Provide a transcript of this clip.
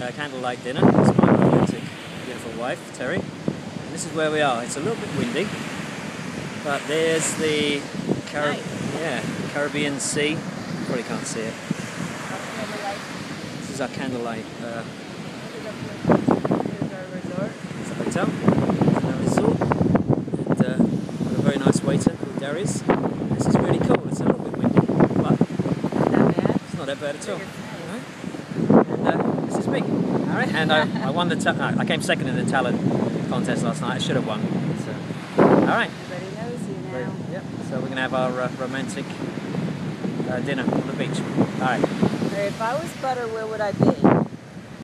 candlelight dinner. It's my romantic, beautiful wife, Terry. And this is where we are. It's a little bit windy, but there's the Caribbean Sea. You probably can't see it. This is our candlelight. Here's our resort. It's a hotel, it's a resort, and got a very nice waiter called Darius. This is really cool. It's a little bit windy, but Not bad. it's not that bad at all. And this is me. All right, and I won the. I came second in the talent contest last night. I should have won. So, all right. Everybody knows you now. Yep. So we're gonna have our romantic dinner on the beach. All right. If I was butter, where would I be?